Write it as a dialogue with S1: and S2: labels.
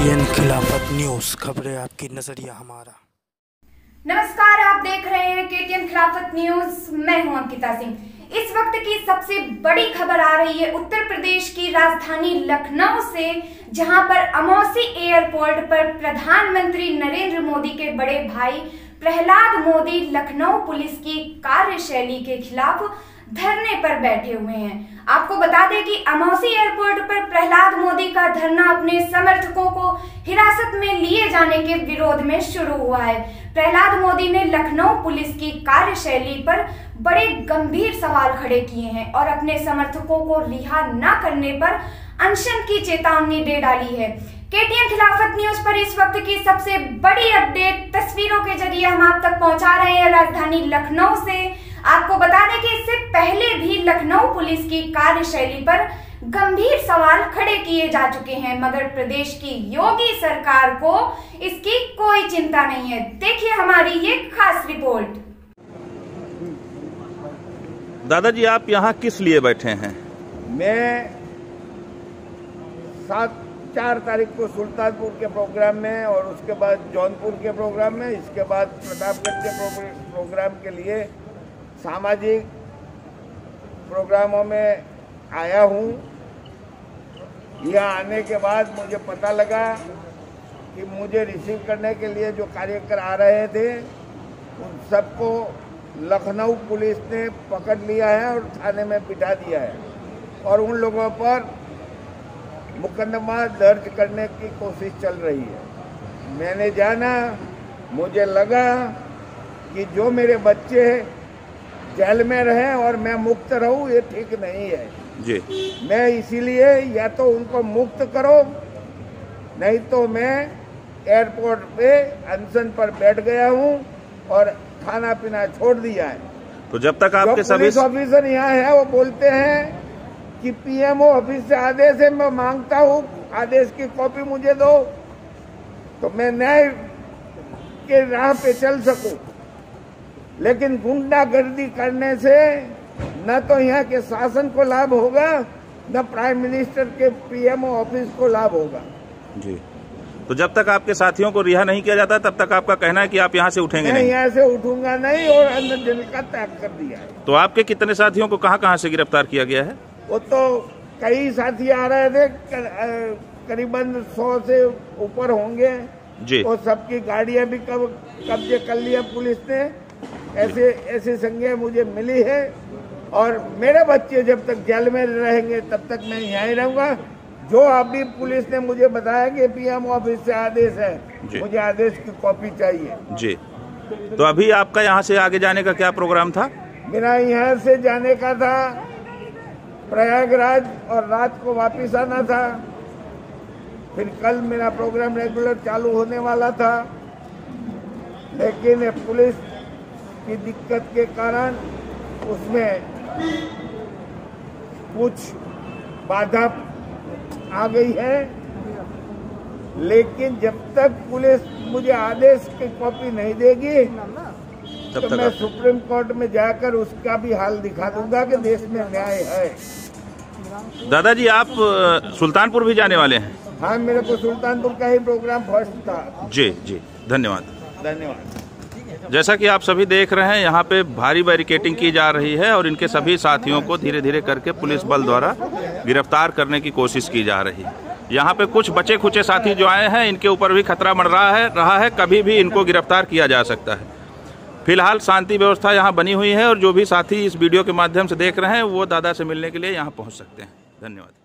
S1: KTN खिलाफत news, खबरें आपकी नजरिया हमारा।
S2: नमस्कार, आप देख रहे हैं KTN खिलाफत न्यूज। मैं हूं अंकिता सिंह। इस वक्त की सबसे बड़ी खबर आ रही है उत्तर प्रदेश की राजधानी लखनऊ से, जहां पर अमौसी एयरपोर्ट पर प्रधानमंत्री नरेंद्र मोदी के बड़े भाई प्रहलाद मोदी लखनऊ पुलिस की कार्यशैली के खिलाफ धरने पर बैठे हुए हैं। आपको बता दें कि अमौसी एयरपोर्ट पर प्रहलाद मोदी का धरना अपने समर्थकों को हिरासत में लिए जाने के विरोध में शुरू हुआ है। प्रहलाद मोदी ने लखनऊ पुलिस की कार्यशैली पर बड़े गंभीर सवाल खड़े किए हैं और अपने समर्थकों को रिहा न करने पर अनशन की चेतावनी दे डाली है। KTN खिलाफत न्यूज पर इस वक्त की सबसे बड़ी अपडेट तस्वीरों के जरिए हम आप तक पहुंचा रहे हैं राजधानी लखनऊ से। आपको बता दें कि इससे पहले भी लखनऊ पुलिस की कार्यशैली पर गंभीर सवाल खड़े किए जा चुके हैं, मगर प्रदेश की योगी सरकार को इसकी कोई चिंता नहीं है। देखिए हमारी ये खास रिपोर्ट।
S3: दादाजी, आप यहाँ किस लिए बैठे हैं?
S4: मैं 4 तारीख को सुल्तानपुर के प्रोग्राम में और उसके बाद जौनपुर के प्रोग्राम में, इसके बाद प्रतापगढ़ के प्रोग्राम के लिए सामाजिक प्रोग्रामों में आया हूँ। यहाँ आने के बाद मुझे पता लगा कि मुझे रिसीव करने के लिए जो कार्यकर आ रहे थे उन सबको लखनऊ पुलिस ने पकड़ लिया है और थाने में बिठा दिया है और उन लोगों पर मुकदमा दर्ज करने की कोशिश चल रही है। मैंने जाना, मुझे लगा कि जो मेरे बच्चे जेल में रहे और मैं मुक्त रहूं, ये ठीक नहीं है
S3: जी।
S4: मैं इसीलिए या तो उनको मुक्त करो, नहीं तो मैं एयरपोर्ट पे अनशन पर बैठ गया हूं और खाना पीना छोड़ दिया है।
S3: तो जब तक आपके सभी
S4: पुलिस ऑफिसर यहाँ है वो बोलते हैं कि PMO ऑफिस से आदेश है, मैं मांगता हूँ आदेश की कॉपी मुझे दो तो मैं न्याय के राह पे चल सकूं। लेकिन गुंडागर्दी करने से न तो यहाँ के शासन को लाभ होगा, न प्राइम मिनिस्टर के PMO ऑफिस को लाभ होगा
S3: जी। तो जब तक आपके साथियों को रिहा नहीं किया जाता तब तक आपका कहना है कि आप यहाँ से उठेंगे नहीं?
S4: यहाँ से उठूंगा नहीं और अंदर जेल का त्याग कर दिया है।
S3: तो आपके कितने साथियों को कहाँ से गिरफ्तार किया गया है?
S4: वो तो कई साथी आ रहे थे, करीबन 100 से ऊपर होंगे
S3: जी।
S4: और सबकी गाड़ियां भी कब्जे कर लिया पुलिस ने। ऐसे संज्ञा मुझे मिली है और मेरे बच्चे जब तक जेल में रहेंगे तब तक मैं यहाँ ही रहूंगा। जो अभी पुलिस ने मुझे बताया कि PMO ऑफिस से आदेश है, मुझे आदेश की कॉपी चाहिए
S3: जी। तो अभी आपका यहाँ से आगे जाने का क्या प्रोग्राम था?
S4: मेरा यहाँ से जाने का था प्रयागराज और रात को वापिस आना था। फिर कल मेरा प्रोग्राम रेगुलर चालू होने वाला था, लेकिन पुलिस की दिक्कत के कारण उसमें कुछ बाधा आ गई है। लेकिन जब तक पुलिस मुझे आदेश की कॉपी नहीं देगी तो मैं सुप्रीम कोर्ट में जाकर उसका भी हाल दिखा दूंगा कि देश में न्याय है।
S3: दादाजी, आप सुल्तानपुर भी जाने वाले हैं?
S4: हाँ, मेरे को सुल्तानपुर का ही प्रोग्राम फर्स्ट था।
S3: जी जी, धन्यवाद।
S4: धन्यवाद।
S3: जैसा कि आप सभी देख रहे हैं, यहाँ पे भारी बैरिकेडिंग की जा रही है और इनके सभी साथियों को धीरे धीरे करके पुलिस बल द्वारा गिरफ्तार करने की कोशिश की जा रही है। यहाँ पे कुछ बचे खुचे साथी जो आए हैं, इनके ऊपर भी खतरा मंडरा रहा है, कभी भी इनको गिरफ्तार किया जा सकता है। फिलहाल शांति व्यवस्था यहाँ बनी हुई है और जो भी साथी इस वीडियो के माध्यम से देख रहे हैं वो दादा से मिलने के लिए यहाँ पहुँच सकते हैं। धन्यवाद।